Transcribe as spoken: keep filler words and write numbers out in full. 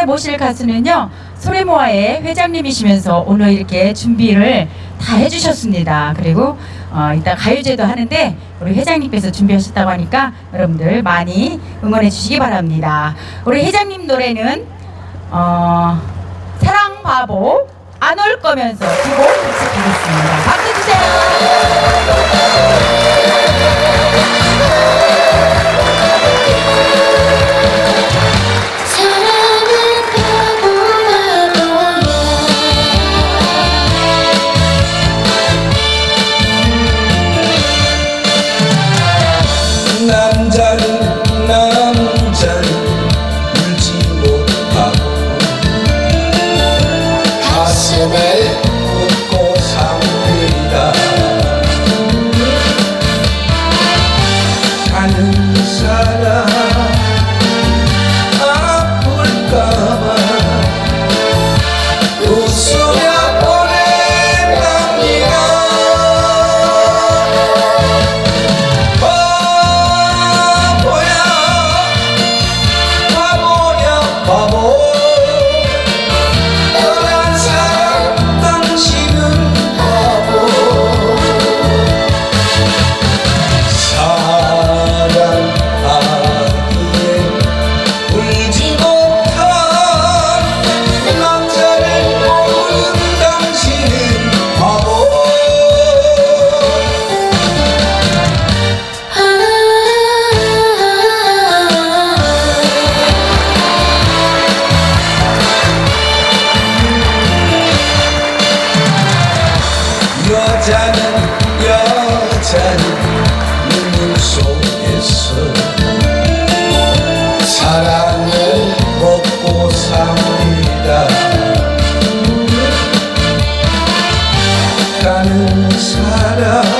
모실 가수는요, 소래모아의 회장님이시면서 오늘 이렇게 준비를 다 해주셨습니다. 그리고 어, 이따 가요제도 하는데 우리 회장님께서 준비하셨다고 하니까 여러분들 많이 응원해 주시기 바랍니다. 우리 회장님 노래는 어, 사랑 바보 안 올 거면서 두 곡 부탁드리겠습니다. 박수 주세요. 남자는 남자는 울지 못하고 가슴에 묻고 삽니다. 가는 사람 아플까봐 웃으며 여자는 여자는 눈물 속에서 사랑을 먹고 삽니다. 가는 사람